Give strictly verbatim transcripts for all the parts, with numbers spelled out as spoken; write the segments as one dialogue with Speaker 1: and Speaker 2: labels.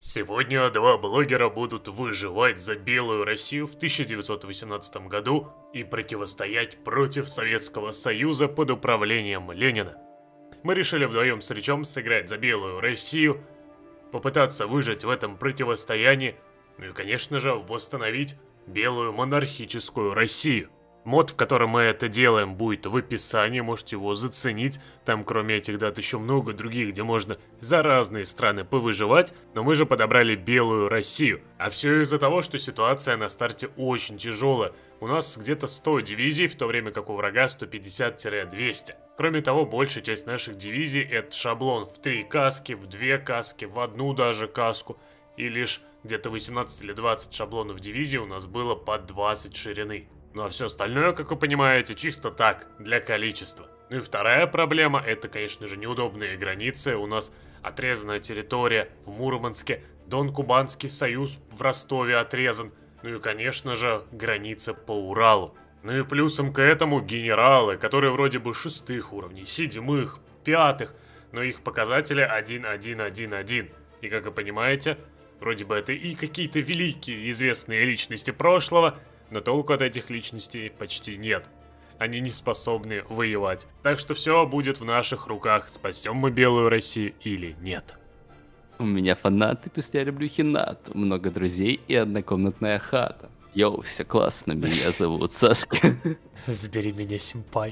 Speaker 1: Сегодня два блогера будут выживать за Белую Россию в тысяча девятьсот восемнадцатом году и противостоять против Советского Союза под управлением Ленина. Мы решили вдвоем с Ричом сыграть за Белую Россию, попытаться выжить в этом противостоянии, ну и, конечно же, восстановить Белую монархическую Россию. Мод, в котором мы это делаем, будет в описании, можете его заценить. Там, кроме этих дат, еще много других, где можно за разные страны повыживать. Но мы же подобрали Белую Россию. А все из-за того, что ситуация на старте очень тяжелая. У нас где-то сто дивизий, в то время как у врага сто пятьдесят — двести. Кроме того, большая часть наших дивизий это шаблон в три каски, в две каски, в одну даже каску. И лишь где-то восемнадцать или двадцать шаблонов дивизии у нас было по двадцать ширины. Ну а все остальное, как вы понимаете, чисто так, для количества. Ну и вторая проблема, это, конечно же, неудобные границы. У нас отрезанная территория в Мурманске, Дон-Кубанский союз в Ростове отрезан. Ну и, конечно же, граница по Уралу. Ну и плюсом к этому генералы, которые вроде бы шестых уровней, седьмых, пятых, но их показатели один, один, один, один. И, как вы понимаете, вроде бы это и какие-то великие известные личности прошлого, но толку от этих личностей почти нет. Они не способны воевать. Так что все будет в наших руках, спасем мы Белую Россию или нет.
Speaker 2: У меня фанаты, пусть я люблю Хинату. Много друзей и однокомнатная хата. Йоу, все классно, меня зовут Саски.
Speaker 1: Забери меня, симпай.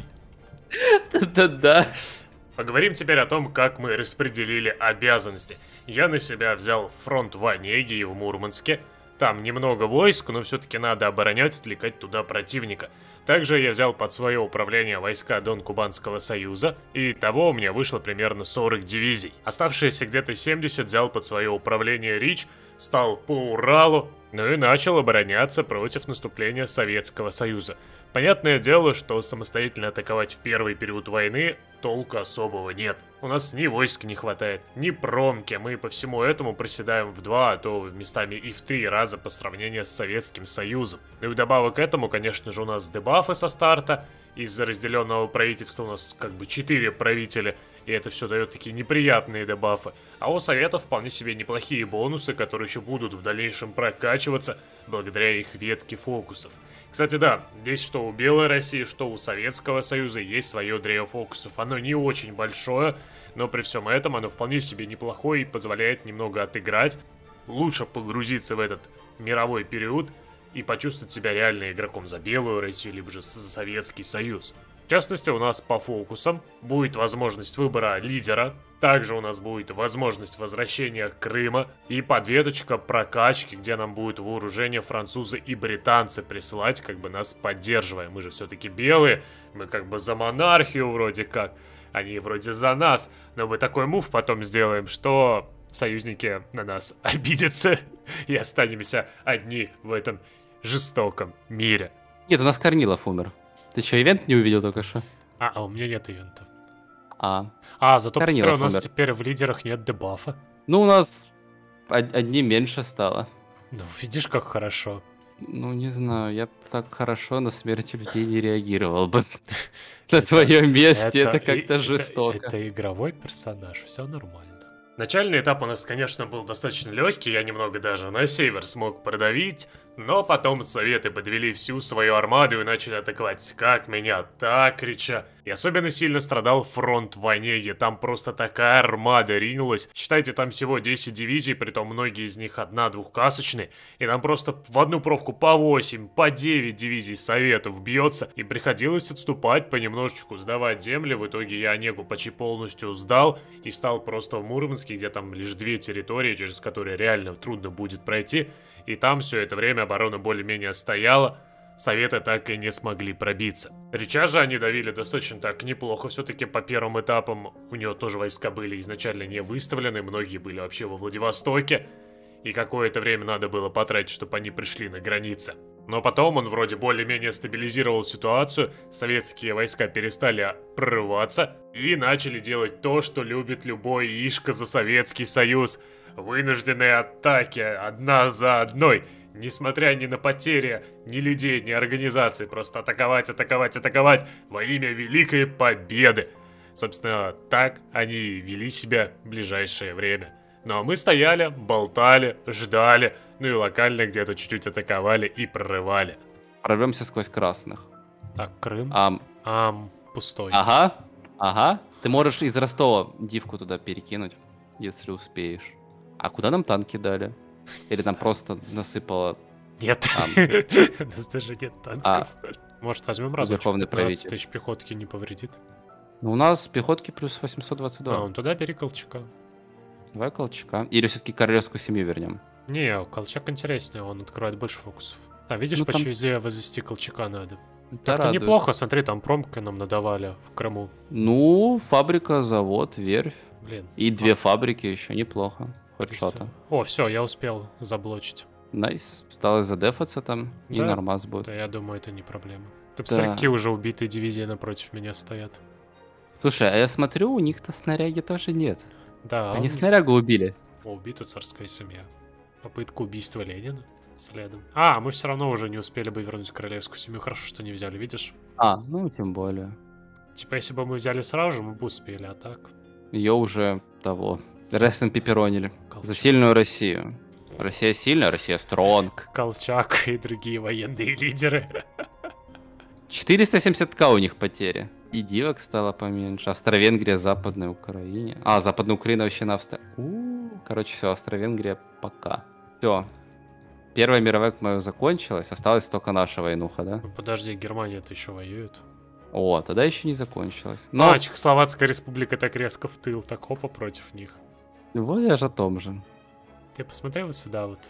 Speaker 2: Да-да-да.
Speaker 1: Поговорим теперь о том, как мы распределили обязанности. Я на себя взял фронт в Онеге и в Мурманске. Там немного войск, но все-таки надо оборонять, отвлекать туда противника. Также я взял под свое управление войска Дон-Кубанского союза, и того у меня вышло примерно сорок дивизий. Оставшиеся где-то семьдесят взял под свое управление Рич, стал по Уралу, ну и начал обороняться против наступления Советского Союза. Понятное дело, что самостоятельно атаковать в первый период войны толку особого нет. У нас ни войск не хватает, ни промки. Мы по всему этому проседаем в два, а то местами и в три раза по сравнению с Советским Союзом. Ну и вдобавок к этому, конечно же, у нас дебафы со старта. Из-за разделенного правительства у нас как бы четыре правителя. И это все дает такие неприятные дебафы. А у Советов вполне себе неплохие бонусы, которые еще будут в дальнейшем прокачиваться благодаря их ветке фокусов. Кстати, да, здесь что у Белой России, что у Советского Союза есть свое древо фокусов. Оно не очень большое, но при всем этом оно вполне себе неплохое и позволяет немного отыграть, лучше погрузиться в этот мировой период и почувствовать себя реально игроком за Белую Россию, либо же за Советский Союз. В частности, у нас по фокусам будет возможность выбора лидера. Также у нас будет возможность возвращения Крыма и подветочка прокачки, где нам будет вооружение французы и британцы присылать, как бы нас поддерживая. Мы же все-таки белые, мы как бы за монархию вроде как, они вроде за нас. Но мы такой мув потом сделаем, что союзники на нас обидятся и останемся одни в этом жестоком мире.
Speaker 2: Нет, у нас Корнилов умер. Ты что, ивент не увидел только что?
Speaker 1: А, а у меня нет ивента.
Speaker 2: А,
Speaker 1: А, зато посмотри, у нас
Speaker 2: умер.
Speaker 1: теперь в лидерах нет дебафа.
Speaker 2: Ну, у нас од- одним меньше стало.
Speaker 1: Ну, видишь, как хорошо.
Speaker 2: Ну, не знаю, я б так хорошо на смерть людей не реагировал бы. На твоем месте это как-то жестоко.
Speaker 1: Это игровой персонаж, все нормально. Начальный этап у нас, конечно, был достаточно легкий, я немного даже на север смог продавить, но потом советы подвели всю свою армаду и начали атаковать как меня, так Рича. И особенно сильно страдал фронт в Онеге, там просто такая армада ринулась. Считайте, там всего десять дивизий, притом многие из них одна-двухкасочные, и там просто в одну провку по восемь, по девять дивизий советов бьется, и приходилось отступать понемножечку, сдавать земли. В итоге я Онегу почти полностью сдал и встал просто в Мурманске, где там лишь две территории, через которые реально трудно будет пройти. И там все это время оборона более-менее стояла, советы так и не смогли пробиться. Рича же они давили достаточно так неплохо, все-таки по первым этапам у него тоже войска были изначально не выставлены, многие были вообще во Владивостоке, и какое-то время надо было потратить, чтобы они пришли на границы. Но потом он вроде более-менее стабилизировал ситуацию, советские войска перестали прорываться и начали делать то, что любит любой ишка за Советский Союз. Вынужденные атаки одна за одной, несмотря ни на потери, ни людей, ни организаций, просто атаковать, атаковать, атаковать во имя великой победы. Собственно, так они вели себя в ближайшее время. Ну а мы стояли, болтали, ждали, ну и локально где-то чуть-чуть атаковали и прорывали.
Speaker 2: Прорвемся сквозь красных.
Speaker 1: Так, Крым.
Speaker 2: Ам.
Speaker 1: Ам, пустой.
Speaker 2: Ага, ага. Ты можешь из Ростова дивку туда перекинуть, если успеешь. А куда нам танки дали? Или нам просто насыпало...
Speaker 1: Нет,
Speaker 2: Там.
Speaker 1: у нас даже нет танков.
Speaker 2: А.
Speaker 1: Может, возьмем разочек,
Speaker 2: Верховный
Speaker 1: пятнадцать
Speaker 2: правитель.
Speaker 1: тысяч пехотки не повредит.
Speaker 2: Ну, у нас пехотки плюс восемьсот двадцать
Speaker 1: А,
Speaker 2: два.
Speaker 1: он туда бери Колчака.
Speaker 2: Давай Колчака. Или все-таки королевскую семью вернем.
Speaker 1: Не, Колчак интереснее, он открывает больше фокусов. А видишь,
Speaker 2: Ну,
Speaker 1: почти
Speaker 2: там-
Speaker 1: везде возвести Колчака надо.
Speaker 2: Это
Speaker 1: Так-то
Speaker 2: радует.
Speaker 1: неплохо, смотри, там промки нам надавали в Крыму.
Speaker 2: Ну, фабрика, завод, верфь.
Speaker 1: Блин.
Speaker 2: И две фабрики еще неплохо. Хоть что-то.
Speaker 1: О, все, я успел заблочить.
Speaker 2: Найс. Осталось задефаться там, и
Speaker 1: Да.
Speaker 2: нормас будет.
Speaker 1: Да, я думаю, это не проблема. Ты
Speaker 2: Да.
Speaker 1: посмотри, какие уже убитые дивизии напротив меня стоят.
Speaker 2: Слушай, а я смотрю, у них-то снаряги тоже нет.
Speaker 1: Да,
Speaker 2: Они
Speaker 1: у них-
Speaker 2: снарягу убили.
Speaker 1: О, убита царская семья. Попытка убийства Ленина следом. А, мы все равно уже не успели бы вернуть королевскую семью. Хорошо, что не взяли, видишь?
Speaker 2: А, ну тем более.
Speaker 1: Типа, если бы мы взяли сразу же, мы бы успели, а так...
Speaker 2: Ее уже того. Рестлинг пепперонили.
Speaker 1: Колчак.
Speaker 2: За сильную Россию. Россия сильная, Россия стронг.
Speaker 1: Колчак и другие военные лидеры.
Speaker 2: четыреста семьдесят тысяч у них потери. И дивок стало поменьше. Австро-Венгрия, Западная Украина. А, Западная Украина вообще на Австро... У-у-у. Короче, все, Австро-Венгрия пока. Все. Первая мировая моя закончилась. Осталась только наша войнуха, да?
Speaker 1: Ну, подожди, Германия-то еще воюет.
Speaker 2: О, тогда еще не закончилась. Но
Speaker 1: А, Чехословацкая республика так резко в тыл, так хопа против них.
Speaker 2: вот я же о том же.
Speaker 1: Ты посмотри вот сюда вот.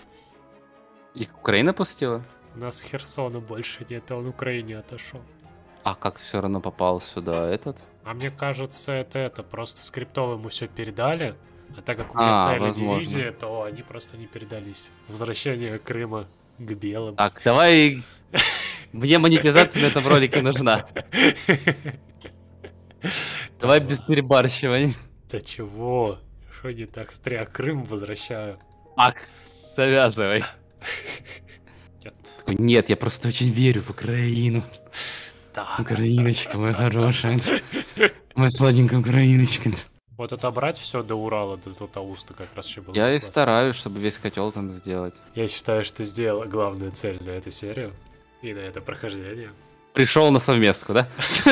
Speaker 2: И Украина пустила?
Speaker 1: У нас Херсона больше нет, а он Украине отошел.
Speaker 2: А как все равно попал сюда этот?
Speaker 1: А мне кажется, это это, просто скриптово ему все передали, а так как у меня
Speaker 2: А,
Speaker 1: стояли
Speaker 2: возможно.
Speaker 1: дивизии, то они просто не передались. Возвращение Крыма к белым.
Speaker 2: Так, давай... Мне монетизация на этом ролике нужна. Давай без перебарщиваний.
Speaker 1: Да чего? Что не так? Смотри, а Крым возвращаю.
Speaker 2: Так, завязывай.
Speaker 1: Нет.
Speaker 2: Такой, нет, я просто очень верю в Украину.
Speaker 1: Да.
Speaker 2: Украиночка моя хорошая. Моя сладенькая Украиночка.
Speaker 1: Вот отобрать все до Урала, до Златоуста как раз еще было.
Speaker 2: Я и
Speaker 1: классно.
Speaker 2: стараюсь, чтобы весь котел там сделать.
Speaker 1: Я считаю, что сделал главную цель на эту серию и на это прохождение.
Speaker 2: Пришел на совместку, да?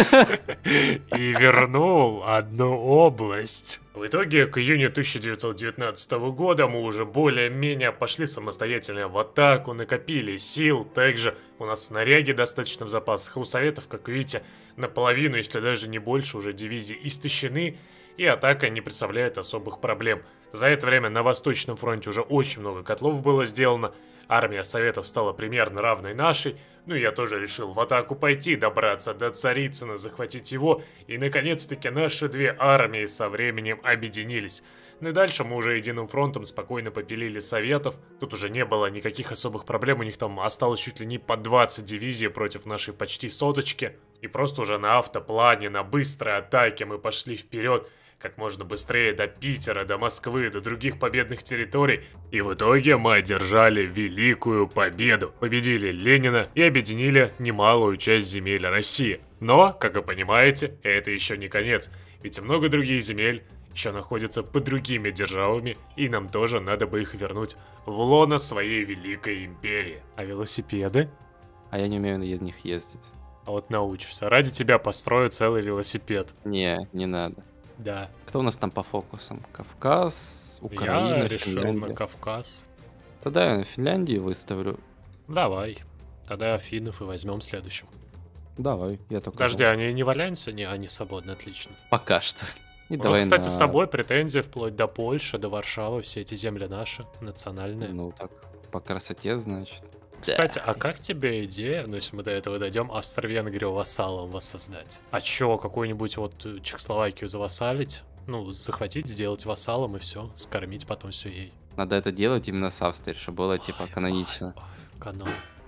Speaker 1: И вернул одну область. В итоге, к июню тысяча девятьсот девятнадцатого года мы уже более-менее пошли самостоятельно в атаку, накопили сил. Также у нас снаряги достаточно в запасах. У Советов, как видите, наполовину, если даже не больше, уже дивизии истощены. И атака не представляет особых проблем. За это время на Восточном фронте уже очень много котлов было сделано. Армия Советов стала примерно равной нашей. Ну и я тоже решил в атаку пойти, добраться до Царицына, захватить его. И наконец-таки наши две армии со временем объединились. Ну и дальше мы уже единым фронтом спокойно попилили Советов. Тут уже не было никаких особых проблем. У них там осталось чуть ли не по двадцать дивизий против нашей почти соточки. И просто уже на автоплане, на быстрой атаке мы пошли вперед. Как можно быстрее до Питера, до Москвы, до других победных территорий. И в итоге мы одержали великую победу. Победили Ленина и объединили немалую часть земель России. Но, как вы понимаете, это еще не конец. Ведь много других земель еще находятся под другими державами, и нам тоже надо бы их вернуть в лоно своей великой империи. А велосипеды?
Speaker 2: А я не умею на них ездить.
Speaker 1: А вот научишься. Ради тебя построю целый велосипед.
Speaker 2: Не, не надо.
Speaker 1: Да.
Speaker 2: Кто у нас там по фокусам? Кавказ, Украина,
Speaker 1: Я решил
Speaker 2: Финляндия.
Speaker 1: на Кавказ.
Speaker 2: Тогда я на Финляндии выставлю.
Speaker 1: Давай. Тогда Афинов и возьмем следующим.
Speaker 2: Давай, я только...
Speaker 1: Подожди,
Speaker 2: за.
Speaker 1: они не в Альянсе? Не, они свободны, отлично.
Speaker 2: Пока что. И
Speaker 1: У нас,
Speaker 2: давай
Speaker 1: кстати,
Speaker 2: на-
Speaker 1: с тобой претензии вплоть до Польши, до Варшавы, все эти земли наши, национальные.
Speaker 2: Ну так, по красоте, значит.
Speaker 1: Кстати, а как тебе идея, ну если мы до этого дойдем, Австро-Венгрию вассалом воссоздать? А чё, какую-нибудь вот э, Чехословакию завассалить? Ну, захватить, сделать вассалом и все, скормить потом все ей.
Speaker 2: Надо это делать именно с Австрией, чтобы было типа канонично.
Speaker 1: Канал.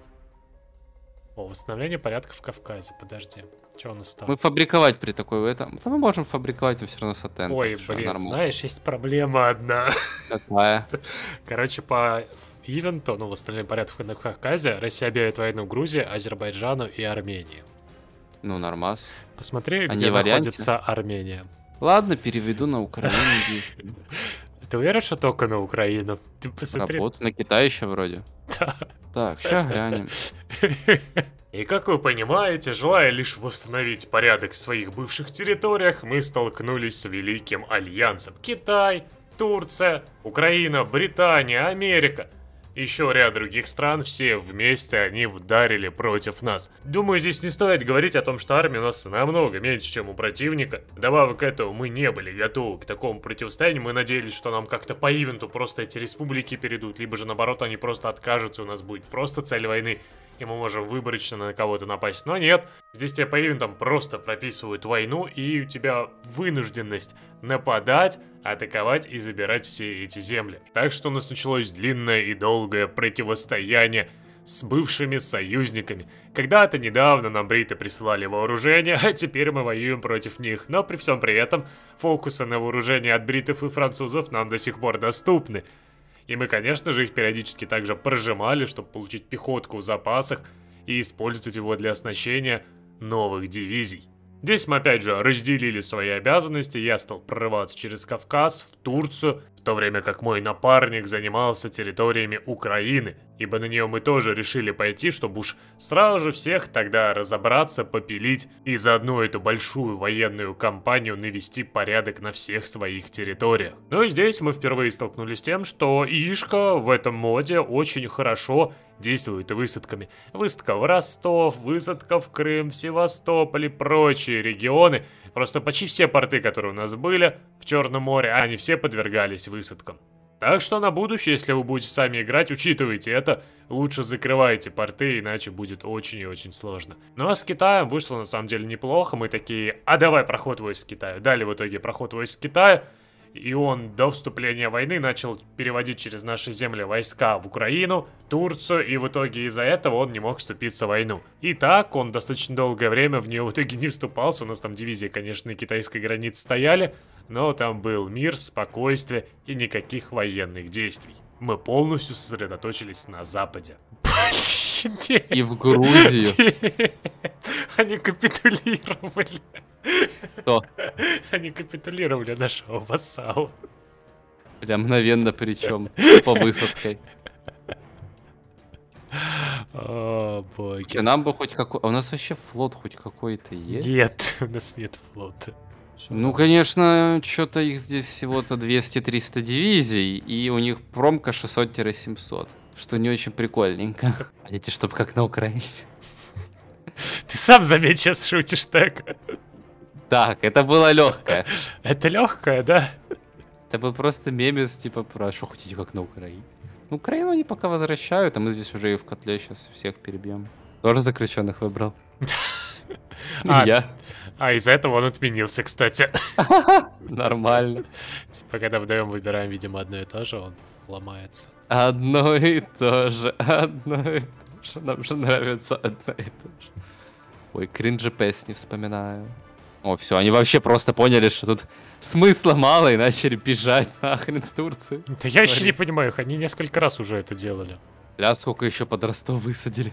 Speaker 1: О, восстановление порядка в Кавказе, подожди. Чё у нас там?
Speaker 2: Мы фабриковать при такой этом. Да мы можем фабриковать все равно с Атен.
Speaker 1: Ой,
Speaker 2: так что
Speaker 1: блин,
Speaker 2: нормально.
Speaker 1: знаешь, есть проблема одна.
Speaker 2: Какая?
Speaker 1: Короче, по ивенту, ну, восстановление порядка на Кавказе, Россия объявит войну Грузии, Азербайджану и Армении.
Speaker 2: Ну, нормас.
Speaker 1: Посмотри,
Speaker 2: Они
Speaker 1: где
Speaker 2: в варианте?
Speaker 1: находится Армения.
Speaker 2: Ладно, переведу на Украину.
Speaker 1: Ты уверен, что только на Украину? Ты посмотри.
Speaker 2: Работа на Китай еще вроде.
Speaker 1: Да.
Speaker 2: Так, сейчас глянем.
Speaker 1: И как вы понимаете, желая лишь восстановить порядок в своих бывших территориях, мы столкнулись с Великим Альянсом. Китай, Турция, Украина, Британия, Америка. Еще ряд других стран, все вместе они вдарили против нас. Думаю, здесь не стоит говорить о том, что армия у нас намного меньше, чем у противника. Добавок к этому, мы не были готовы к такому противостоянию. Мы надеялись, что нам как-то по ивенту просто эти республики перейдут, либо же наоборот они просто откажутся, у нас будет просто цель войны, и мы можем выборочно на кого-то напасть. Но нет, здесь тебе по ивентам просто прописывают войну, и у тебя вынужденность нападать, атаковать и забирать все эти земли. Так что у нас началось длинное и долгое противостояние с бывшими союзниками. Когда-то недавно нам бриты присылали вооружение, а теперь мы воюем против них. Но при всем при этом фокусы на вооружение от бритов и французов нам до сих пор доступны. И мы, конечно же, их периодически также прожимали, чтобы получить пехотку в запасах и использовать его для оснащения новых дивизий. Здесь мы опять же разделили свои обязанности, я стал прорываться через Кавказ в Турцию, в то время как мой напарник занимался территориями Украины, ибо на нее мы тоже решили пойти, чтобы уж сразу же всех тогда разобраться, попилить и заодно эту большую военную кампанию навести порядок на всех своих территориях. Ну и здесь мы впервые столкнулись с тем, что ИИшка в этом моде очень хорошо действует высадками. Высадка в Ростов, высадка в Крым, в Севастополь и прочие регионы. Просто почти все порты, которые у нас были в Черном море, они все подвергались высадкам. Так что на будущее, если вы будете сами играть, учитывайте это, лучше закрывайте порты, иначе будет очень и очень сложно. Ну а с Китаем вышло на самом деле неплохо, мы такие, а давай проход войск Китая. Дали в итоге проход войск Китая. И он до вступления войны начал переводить через наши земли войска в Украину, Турцию, и в итоге из-за этого он не мог вступиться в войну. И так он достаточно долгое время в нее в итоге не вступался. У нас там дивизии, конечно, на китайской границе стояли, но там был мир, спокойствие и никаких военных действий. Мы полностью сосредоточились на Западе.
Speaker 2: И в Грузию.
Speaker 1: Они капитулировали.
Speaker 2: Что?
Speaker 1: Они капитулировали нашего вассала.
Speaker 2: Прям мгновенно причем, по высадкой.
Speaker 1: О, боги.
Speaker 2: Нам бы хоть какой... А у нас вообще флот хоть какой-то есть?
Speaker 1: Нет, у нас нет флота.
Speaker 2: Ну, конечно, что-то их здесь всего-то двести-триста дивизий, и у них промка шестьсот-семьсот, что не очень прикольненько. Хотите, чтобы как на Украине?
Speaker 1: Ты сам заметь, сейчас шутишь так.
Speaker 2: Так, это было легкое.
Speaker 1: Это легкое, да?
Speaker 2: Это был просто мемес, типа, про что хотите, как на Украине. Ну, Украину они пока возвращают, а мы здесь уже и в котле сейчас всех перебьем. Тоже заключенных выбрал.
Speaker 1: А,
Speaker 2: я.
Speaker 1: А из-за этого он отменился, кстати.
Speaker 2: Нормально.
Speaker 1: Типа, когда вдвоем выбираем, видимо, одно и то же, он ломается.
Speaker 2: Одно и то же, одно и то же. Нам же нравится одно и то же. Ой, кринжи песни вспоминаю. О, все, они вообще просто поняли, что тут смысла мало и начали бежать нахрен с Турции.
Speaker 1: Да я еще не понимаю их, они несколько раз уже это делали.
Speaker 2: Ля, сколько еще под Ростов высадили.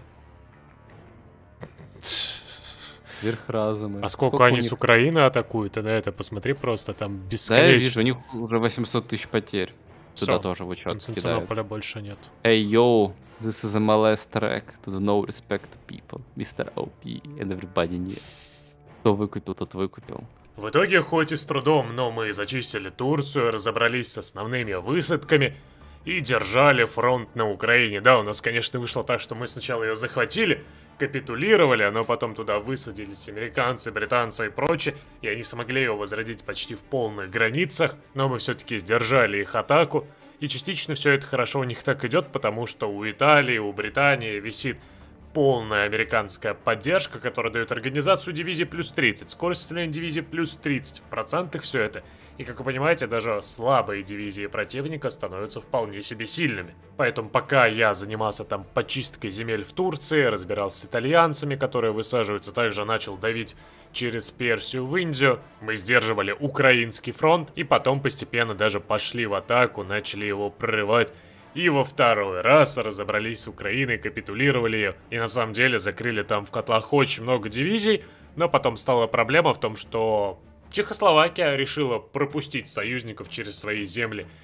Speaker 2: Сверхразумы.
Speaker 1: А сколько,
Speaker 2: сколько
Speaker 1: они
Speaker 2: них...
Speaker 1: с Украины атакуют, ты на это посмотри просто, там бесконечно.
Speaker 2: Да, я вижу, у них уже восемьсот тысяч потерь. Туда
Speaker 1: Всё,
Speaker 2: тоже в учет кидают.
Speaker 1: Константинополя больше нет.
Speaker 2: Hey yo, this is a M L S track to the no respect to people, мистер о пи and everybody knew. Кто выкупил, тот выкупил.
Speaker 1: В итоге, хоть и с трудом, но мы зачистили Турцию, разобрались с основными высадками и держали фронт на Украине. Да, у нас, конечно, вышло так, что мы сначала ее захватили, капитулировали, но потом туда высадились американцы, британцы и прочее, и они смогли ее возродить почти в полных границах, но мы все-таки сдержали их атаку, и частично все это хорошо у них так идет, потому что у Италии, у Британии висит полная американская поддержка, которая дает организацию дивизии плюс тридцать, скорость стреляния дивизии плюс тридцать, в процентах все это. И, как вы понимаете, даже слабые дивизии противника становятся вполне себе сильными. Поэтому пока я занимался там почисткой земель в Турции, разбирался с итальянцами, которые высаживаются, также начал давить через Персию в Индию, мы сдерживали украинский фронт, и потом постепенно даже пошли в атаку, начали его прорывать. И во второй раз разобрались с Украиной, капитулировали ее, и на самом деле закрыли там в котлах очень много дивизий, но потом стала проблема в том, что Чехословакия решила пропустить союзников через свои земли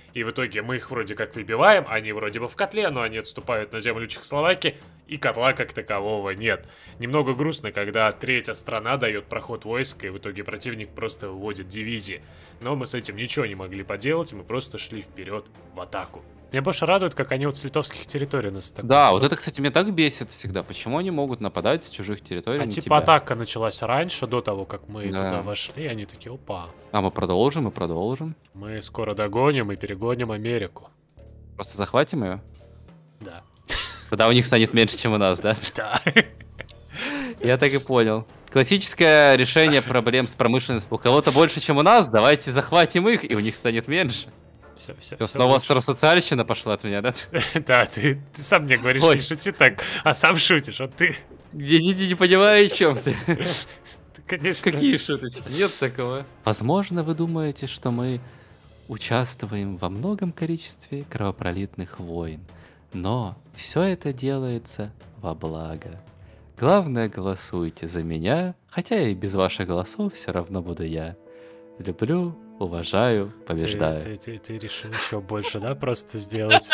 Speaker 1: И в итоге мы их вроде как выбиваем, они вроде бы в котле, но они отступают на землю Чехословакии, и котла как такового нет. Немного грустно, когда третья страна дает проход войска, и в итоге противник просто выводит дивизии. Но мы с этим ничего не могли поделать, мы просто шли вперед в атаку. Меня больше радует, как они вот с литовских территорий нас так...
Speaker 2: Да, вот это, кстати, меня так бесит всегда. Почему они могут нападать с чужих территорий
Speaker 1: А
Speaker 2: на
Speaker 1: типа
Speaker 2: тебя?
Speaker 1: атака началась раньше, до того, как мы
Speaker 2: Да.
Speaker 1: туда вошли, они такие, опа.
Speaker 2: А мы продолжим и продолжим.
Speaker 1: Мы скоро догоним и перегоним Америку.
Speaker 2: Просто захватим ее?
Speaker 1: Да.
Speaker 2: Тогда у них станет меньше, чем у нас, да?
Speaker 1: Да.
Speaker 2: Я так и понял. Классическое решение проблем с промышленностью. У кого-то больше, чем у нас, давайте захватим их, и у них станет меньше.
Speaker 1: Все, все,
Speaker 2: Всё, снова старосоциальщина пошла от меня, да?
Speaker 1: Да, ты, ты сам мне говоришь,
Speaker 2: Ой.
Speaker 1: не шути так, а сам шутишь, а ты,
Speaker 2: Я не, не понимаю, о чем ты.
Speaker 1: ты, конечно...
Speaker 2: Какие шуточки? Нет такого. Возможно, вы думаете, что мы участвуем во многом количестве кровопролитных войн, но все это делается во благо. Главное, голосуйте за меня, хотя и без ваших голосов все равно буду я. Люблю, уважаю,
Speaker 1: Ты,
Speaker 2: побеждаю.
Speaker 1: ты, ты, ты решил еще больше, да, просто сделать?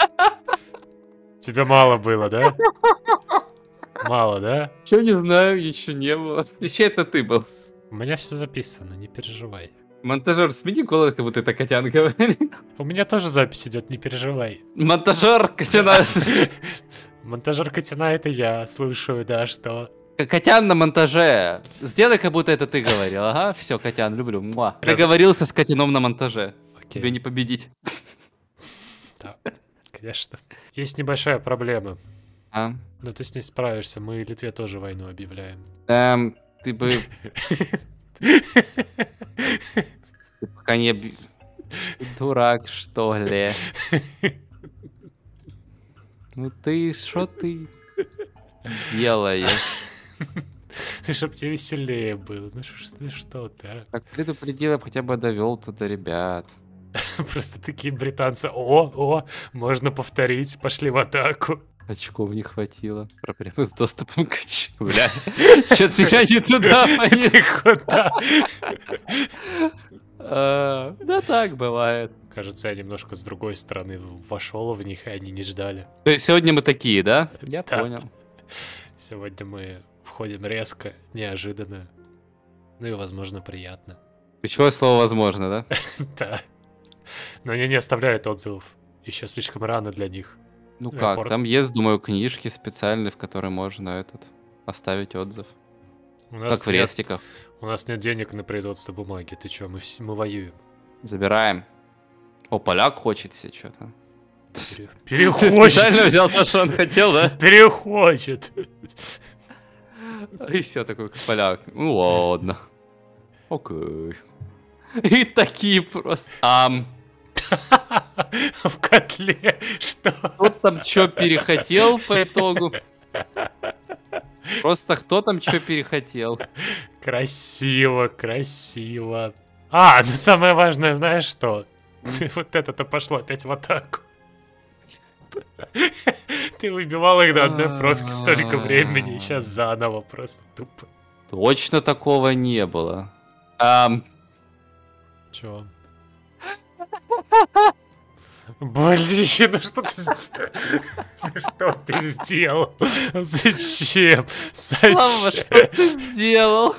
Speaker 1: Тебе мало было, да? Мало, да?
Speaker 2: Еще не знаю, еще не было. Еще это ты был.
Speaker 1: У меня все записано, не переживай.
Speaker 2: Монтажер, смени голос, как будто это Котян говорит.
Speaker 1: У меня тоже запись идет, не переживай.
Speaker 2: Монтажер Котяна.
Speaker 1: Монтажер Котяна это я, слушаю, да, что?
Speaker 2: Котян на монтаже. Сделай, как будто это ты говорил. Ага, все, Котян, люблю. Муа.
Speaker 1: Раз-
Speaker 2: Договорился с Котяном на монтаже.
Speaker 1: Окей.
Speaker 2: Тебе не победить.
Speaker 1: Да, конечно. Есть небольшая проблема,
Speaker 2: А?
Speaker 1: но ты с ней справишься, мы Литве тоже войну объявляем.
Speaker 2: Эм, ты бы... Ты пока не... объ- Ты дурак, что ли? Ну ты, что ты делаешь?
Speaker 1: Чтоб тебе веселее было. Ну ш- ну что ты, а?
Speaker 2: Так предупредил, я б хотя бы довел туда ребят.
Speaker 1: Просто такие британцы. О, о, можно повторить, пошли в атаку.
Speaker 2: Очков не хватило. Проблемы с доступом к очку. Бля, что-то меня не туда понесло.
Speaker 1: Ты куда?
Speaker 2: А, Да так бывает.
Speaker 1: Кажется, я немножко с другой стороны вошел в них, и они не ждали.
Speaker 2: То есть сегодня мы такие, да? Я
Speaker 1: Да.
Speaker 2: понял.
Speaker 1: Сегодня мы входим резко, неожиданно. Ну и, возможно, приятно.
Speaker 2: Ключевое слово возможно, да?
Speaker 1: Да. Но они не оставляют отзывов. Еще слишком рано для них.
Speaker 2: Ну
Speaker 1: Я
Speaker 2: как,
Speaker 1: пор-
Speaker 2: там есть, думаю, книжки специальные, в которые можно этот оставить отзыв.
Speaker 1: У нас
Speaker 2: Как в
Speaker 1: нет-
Speaker 2: рестиках.
Speaker 1: У нас нет денег на производство бумаги. Ты чё, мы, вс- мы воюем.
Speaker 2: Забираем. О, поляк хочет себе что-то.
Speaker 1: Пере-
Speaker 2: Ты
Speaker 1: Перехочет.
Speaker 2: специально взял то, что он хотел, да?
Speaker 1: Перехочет.
Speaker 2: И все такой, как поляк. Ну ладно. Окей. И такие просто. Ам,
Speaker 1: В котле. Что?
Speaker 2: кто там что перехотел по итогу? Просто кто там что перехотел?
Speaker 1: Красиво, красиво. А, ну самое важное, знаешь что? Вот это-то пошло опять в атаку. Ты выбивал их до одной профки столько времени, и сейчас заново просто тупо.
Speaker 2: Точно такого не было. Ам,
Speaker 1: Чё? Блин, ну что ты сделал? Ну что ты сделал? Зачем?
Speaker 2: Слава, что
Speaker 1: Зачем?
Speaker 2: ты сделал?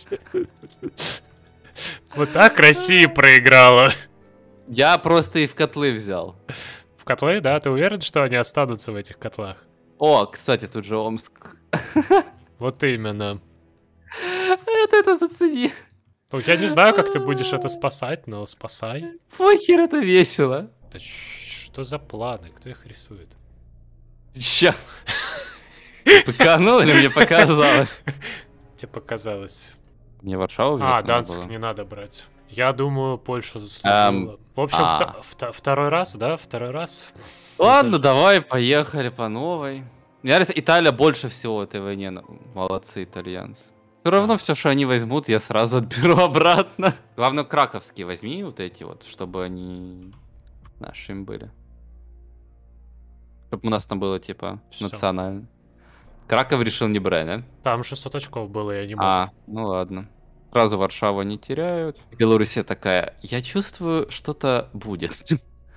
Speaker 1: Вот так Россия проиграла.
Speaker 2: Я просто и в котлы взял.
Speaker 1: В котлы, да? Ты уверен, что они останутся в этих котлах?
Speaker 2: О, кстати, тут же Омск.
Speaker 1: Вот именно.
Speaker 2: Это, это зацени.
Speaker 1: Ну, я не знаю, как ты будешь это спасать, но спасай.
Speaker 2: Похер, это весело.
Speaker 1: Да ч- что за планы? Кто их рисует?
Speaker 2: Ща. Пыканул или мне показалось?
Speaker 1: Тебе показалось.
Speaker 2: Мне Варшаву взять
Speaker 1: А,
Speaker 2: надо
Speaker 1: Данск
Speaker 2: было.
Speaker 1: не надо брать. Я думаю, Польшу заслужила.
Speaker 2: Эм,
Speaker 1: В общем,
Speaker 2: а.
Speaker 1: вто- вто- второй раз, да? Второй раз.
Speaker 2: Ладно,
Speaker 1: Это-
Speaker 2: давай, поехали по новой. Мне нравится, Италия больше всего в этой войне. ну, Молодцы итальянцы. Все равно
Speaker 1: Да.
Speaker 2: все, что они возьмут, я сразу отберу обратно. Главное, краковские возьми вот эти вот, чтобы они нашими были. Чтобы у нас там было, типа,
Speaker 1: Всё.
Speaker 2: национально. Краков решил не брать, да?
Speaker 1: Там шестьсот очков было, я не мог.
Speaker 2: А, ну ладно. Сразу Варшаву не теряют. Белоруссия такая, я чувствую, что-то будет.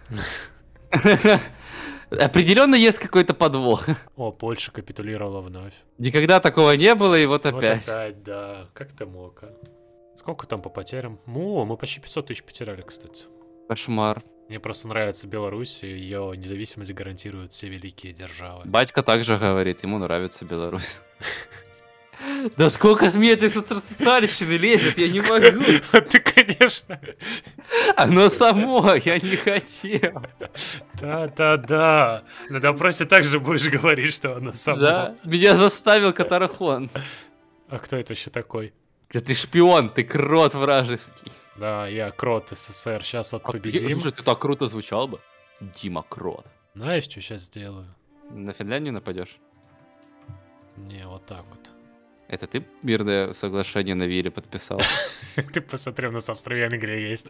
Speaker 2: Определенно есть какой-то подвох.
Speaker 1: О, Польша капитулировала вновь.
Speaker 2: Никогда такого не было, и вот
Speaker 1: Вот
Speaker 2: опять.
Speaker 1: опять, да. Как ты мог, а? Сколько там по потерям? О, мы почти пятьсот тысяч потеряли, кстати.
Speaker 2: Кошмар.
Speaker 1: Мне просто нравится Беларусь, и ее независимость гарантируют все великие державы.
Speaker 2: Батька также говорит, ему нравится Беларусь. Да сколько СМИ этой социальщины лезет, я не могу.
Speaker 1: Вот ты, конечно.
Speaker 2: Оно само, я не хотел.
Speaker 1: Да-да-да. На допросе также будешь говорить, что оно само.
Speaker 2: Да, меня заставил Катарахон.
Speaker 1: А кто это еще такой?
Speaker 2: Да ты шпион, ты крот вражеский.
Speaker 1: Да, я Крот СССР. Сейчас вот победим.
Speaker 2: Слушай, ты так круто звучал бы. Дима Крот.
Speaker 1: Знаешь, что сейчас сделаю?
Speaker 2: На Финляндию нападешь?
Speaker 1: Не, вот так вот.
Speaker 2: Это ты мирное соглашение на Вилле подписал?
Speaker 1: Ты посмотри, у нас Австро-Венгрия есть.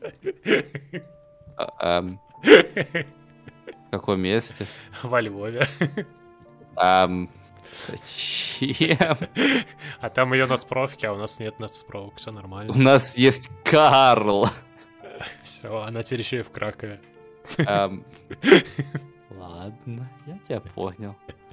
Speaker 2: А, эм, В каком месте?
Speaker 1: Во Львове.
Speaker 2: Ам, Зачем?
Speaker 1: А там ее нацпрофки, а у нас нет нацпрофок, все
Speaker 2: У
Speaker 1: нормально.
Speaker 2: нас есть Карл.
Speaker 1: Все, она теперь еще и в Кракове.
Speaker 2: Ам, Ладно, я тебя понял.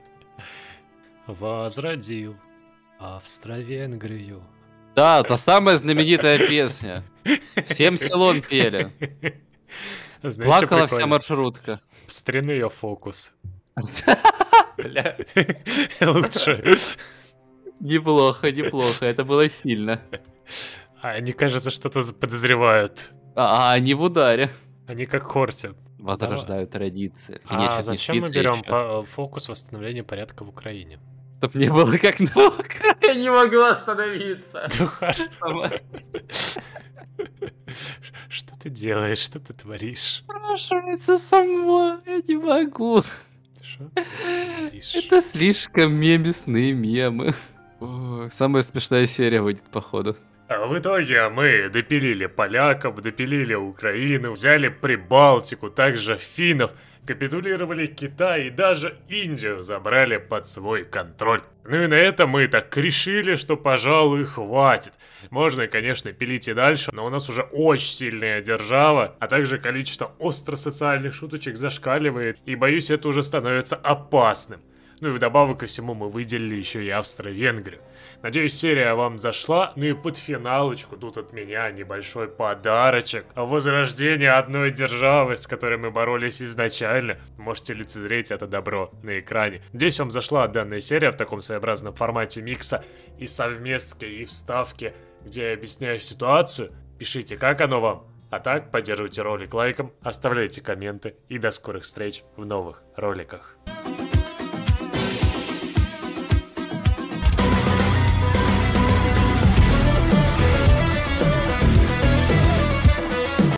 Speaker 1: Возродил Австро-Венгрию.
Speaker 2: Да, та самая знаменитая песня. Всем селом пели.
Speaker 1: Знаешь, что
Speaker 2: Плакала вся
Speaker 1: прикольно?
Speaker 2: маршрутка.
Speaker 1: Посмотри на ее фокус.
Speaker 2: Бля,
Speaker 1: Лучше.
Speaker 2: неплохо, неплохо, это было сильно.
Speaker 1: А они, кажется, что-то подозревают.
Speaker 2: А, а они в ударе.
Speaker 1: Они как Хорти.
Speaker 2: Возрождают традиции.
Speaker 1: А
Speaker 2: Мне щас не
Speaker 1: зачем мы
Speaker 2: спится
Speaker 1: берем
Speaker 2: ещё.
Speaker 1: по- фокус восстановления порядка в Украине?
Speaker 2: Чтоб не было как наука. Я не могу остановиться.
Speaker 1: Что ты делаешь? Что ты творишь?
Speaker 2: Спрашивается само, я не могу.
Speaker 1: Что ты творишь?
Speaker 2: Это слишком мемесные мемы. Ой, самая смешная серия выйдет, походу.
Speaker 1: А в итоге мы допилили поляков, допилили Украину, взяли Прибалтику, также финнов, капитулировали Китай и даже Индию забрали под свой контроль. Ну и на этом мы так решили, что, пожалуй, хватит. Можно, конечно, пилить и дальше, но у нас уже очень сильная держава, а также количество остро-социальных шуточек зашкаливает, и, боюсь, это уже становится опасным. Ну и вдобавок ко всему мы выделили еще и Австро-Венгрию. Надеюсь, серия вам зашла. Ну и под финалочку тут от меня небольшой подарочек. Возрождение одной державы, с которой мы боролись изначально. Можете лицезреть это добро на экране. Надеюсь, вам зашла данная серия в таком своеобразном формате микса и совместки, и вставки, где я объясняю ситуацию. Пишите, как оно вам. А так, поддерживайте ролик лайком, оставляйте комменты и до скорых встреч в новых роликах.